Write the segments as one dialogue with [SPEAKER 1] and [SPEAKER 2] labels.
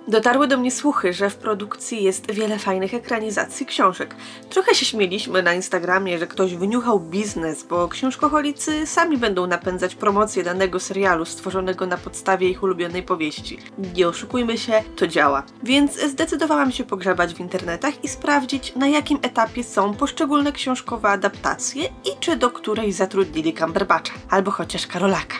[SPEAKER 1] Dotarły do mnie słuchy, że w produkcji jest wiele fajnych ekranizacji książek. Trochę się śmieliśmy na Instagramie, że ktoś wyniuchał biznes, bo książkoholicy sami będą napędzać promocję danego serialu stworzonego na podstawie ich ulubionej powieści. Nie oszukujmy się, to działa. Więc zdecydowałam się pogrzebać w internetach i sprawdzić, na jakim etapie są poszczególne książkowe adaptacje i czy do której zatrudnili Cumberbatcha, albo chociaż Karolaka.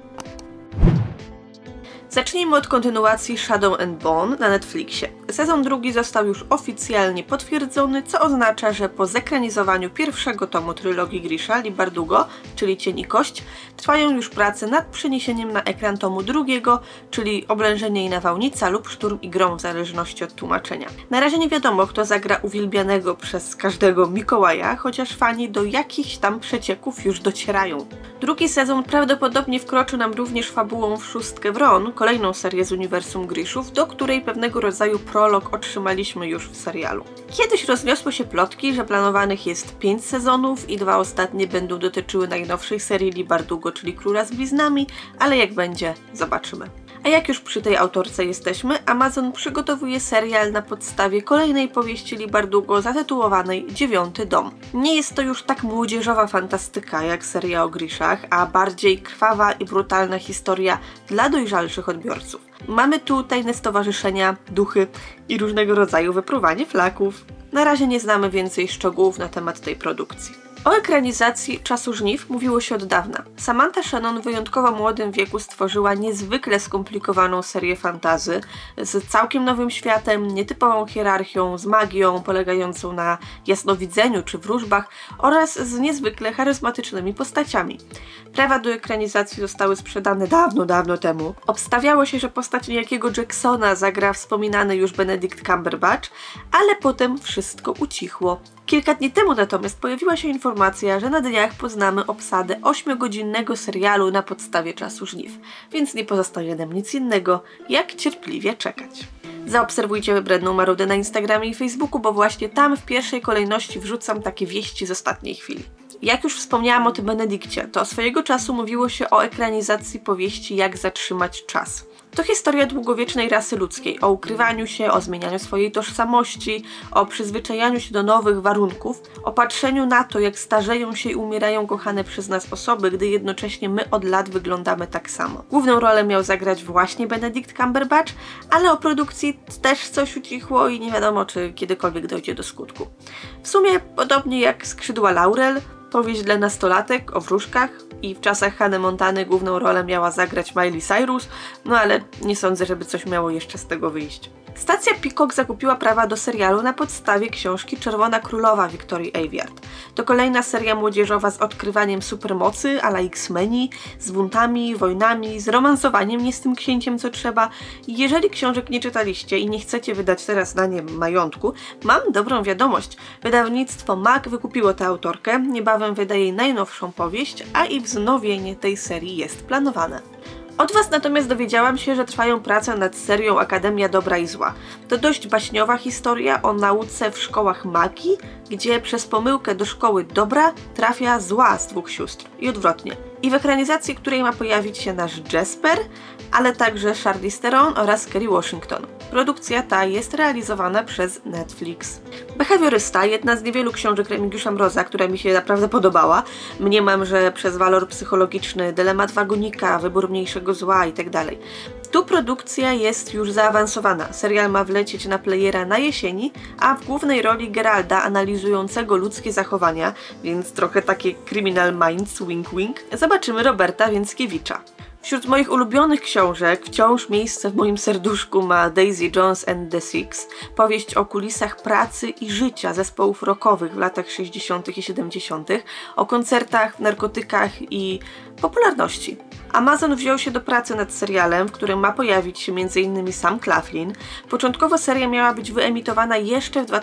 [SPEAKER 1] Zacznijmy od kontynuacji Shadow and Bone na Netflixie. Sezon drugi został już oficjalnie potwierdzony, co oznacza, że po zekranizowaniu pierwszego tomu trylogii Grisha, Lee Bardugo, czyli Cień i Kość, trwają już prace nad przeniesieniem na ekran tomu drugiego, czyli Oblężenie i Nawałnica lub Szturm i Grom w zależności od tłumaczenia. Na razie nie wiadomo, kto zagra uwielbianego przez każdego Mikołaja, chociaż fani do jakichś tam przecieków już docierają. Drugi sezon prawdopodobnie wkroczy nam również fabułą w Szóstkę Wron, kolejną serię z uniwersum Grishów, do której pewnego rodzaju prolog otrzymaliśmy już w serialu. Kiedyś rozniosły się plotki, że planowanych jest 5 sezonów i 2 ostatnie będą dotyczyły najnowszej serii Lee Bardugo, czyli Króla z Bliznami, ale jak będzie, zobaczymy. A jak już przy tej autorce jesteśmy, Amazon przygotowuje serial na podstawie kolejnej powieści Lee Bardugo zatytułowanej Dziewiąty Dom. Nie jest to już tak młodzieżowa fantastyka jak seria o Grishach, a bardziej krwawa i brutalna historia dla dojrzalszych odbiorców. Mamy tu tajne stowarzyszenia, duchy i różnego rodzaju wypruwanie flaków. Na razie nie znamy więcej szczegółów na temat tej produkcji. O ekranizacji Czasu Żniw mówiło się od dawna. Samantha Shannon w wyjątkowo młodym wieku stworzyła niezwykle skomplikowaną serię fantasy z całkiem nowym światem, nietypową hierarchią, z magią polegającą na jasnowidzeniu czy wróżbach oraz z niezwykle charyzmatycznymi postaciami. Prawa do ekranizacji zostały sprzedane dawno temu. Obstawiało się, że postać niejakiego Jacksona zagra wspominany już Benedict Cumberbatch, ale potem wszystko ucichło. Kilka dni temu natomiast pojawiła się informacja, że na dniach poznamy obsadę 8-godzinnego serialu na podstawie Czasu Żniw, więc nie pozostaje nam nic innego, jak cierpliwie czekać. Zaobserwujcie wybredną marudę na Instagramie i Facebooku, bo właśnie tam w pierwszej kolejności wrzucam takie wieści z ostatniej chwili. Jak już wspomniałam o tym Benedykcie, to swojego czasu mówiło się o ekranizacji powieści Jak zatrzymać czas. To historia długowiecznej rasy ludzkiej, o ukrywaniu się, o zmienianiu swojej tożsamości, o przyzwyczajaniu się do nowych warunków, o patrzeniu na to, jak starzeją się i umierają kochane przez nas osoby, gdy jednocześnie my od lat wyglądamy tak samo. Główną rolę miał zagrać właśnie Benedict Cumberbatch, ale o produkcji też coś ucichło i nie wiadomo, czy kiedykolwiek dojdzie do skutku. W sumie podobnie jak Skrzydła Laurel, powieść dla nastolatek o wróżkach i w czasach Hannah Montany główną rolę miała zagrać Miley Cyrus, no ale nie sądzę, żeby coś miało jeszcze z tego wyjść. Stacja Peacock zakupiła prawa do serialu na podstawie książki Czerwona Królowa Victorii Aveyard. To kolejna seria młodzieżowa z odkrywaniem supermocy a la X-Meni, z buntami, wojnami, z romansowaniem nie z tym księciem co trzeba. Jeżeli książek nie czytaliście i nie chcecie wydać teraz na nie majątku, mam dobrą wiadomość. Wydawnictwo MAC wykupiło tę autorkę, niebawem wyda jej najnowszą powieść, a i wznowienie tej serii jest planowane. Od Was natomiast dowiedziałam się, że trwają prace nad serią Akademia Dobra i Zła. To dość baśniowa historia o nauce w szkołach magii, gdzie przez pomyłkę do szkoły dobra trafia zła z 2 sióstr i odwrotnie. I w ekranizacji, której ma pojawić się nasz Jasper, ale także Charlize Theron oraz Kerry Washington. Produkcja ta jest realizowana przez Netflix. Behawiorysta, jedna z niewielu książek Remigiusza Mroza, która mi się naprawdę podobała. Mniemam, że przez walor psychologiczny, dylemat wagonika, wybór mniejszego zła itd. Tu produkcja jest już zaawansowana. Serial ma wlecieć na playera na jesieni, a w głównej roli Geralda analizującego ludzkie zachowania, więc trochę takie Criminal Minds, wink wink, zobaczymy Roberta Więckiewicza. Wśród moich ulubionych książek wciąż miejsce w moim serduszku ma Daisy Jones and the Six, powieść o kulisach pracy i życia zespołów rockowych w latach 60. i 70., o koncertach, narkotykach i popularności. Amazon wziął się do pracy nad serialem, w którym ma pojawić się m.in. Sam Claflin. Początkowo seria miała być wyemitowana jeszcze w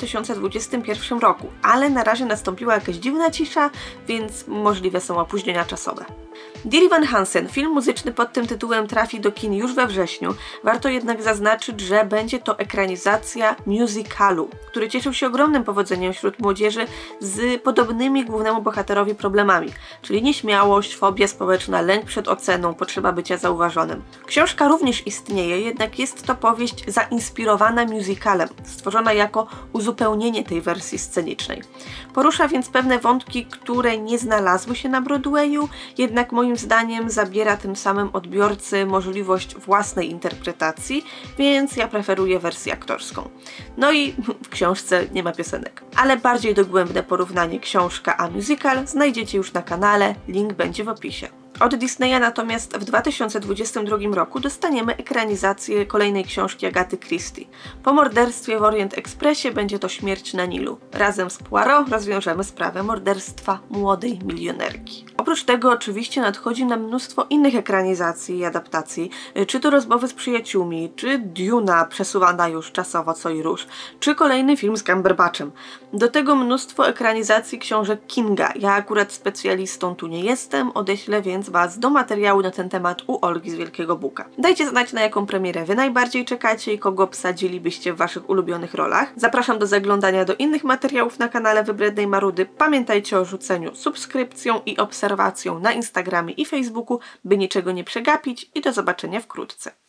[SPEAKER 1] 2021 roku, ale na razie nastąpiła jakaś dziwna cisza, więc możliwe są opóźnienia czasowe. Dear Evan Hansen, film muzyczny pod tym tytułem trafi do kin już we wrześniu. Warto jednak zaznaczyć, że będzie to ekranizacja musicalu, który cieszył się ogromnym powodzeniem wśród młodzieży z podobnymi głównemu bohaterowi problemami, czyli nieśmiałość, fobia społeczna, lęk przed oceną, potrzeba bycia zauważonym. Książka również istnieje, jednak jest to powieść zainspirowana musicalem, stworzona jako uzupełnienie tej wersji scenicznej. Porusza więc pewne wątki, które nie znalazły się na Broadwayu, jednak moim zdaniem zabiera tym samym odbiorcy możliwość własnej interpretacji, więc ja preferuję wersję aktorską. No i w książce nie ma piosenek. Ale bardziej dogłębne porównanie książka a musical znajdziecie już na kanale, link będzie w opisie. Od Disneya natomiast w 2022 roku dostaniemy ekranizację kolejnej książki Agaty Christie. Po morderstwie w Orient Expressie będzie to Śmierć na Nilu. Razem z Poirot rozwiążemy sprawę morderstwa młodej milionerki. Oprócz tego oczywiście nadchodzi nam mnóstwo innych ekranizacji i adaptacji, czy to Rozmowy z przyjaciółmi, czy Duna przesuwana już czasowo co i róż, czy kolejny film z Cumberbatchem. Do tego mnóstwo ekranizacji książek Kinga. Ja akurat specjalistą tu nie jestem, odeślę więc Was do materiału na ten temat u Olgi z Wielkiego Buka. Dajcie znać, na jaką premierę Wy najbardziej czekacie i kogo obsadzilibyście w Waszych ulubionych rolach. Zapraszam do zaglądania do innych materiałów na kanale Wybrednej Marudy. Pamiętajcie o rzuceniu subskrypcją i obserwacją na Instagramie i Facebooku, by niczego nie przegapić i do zobaczenia wkrótce.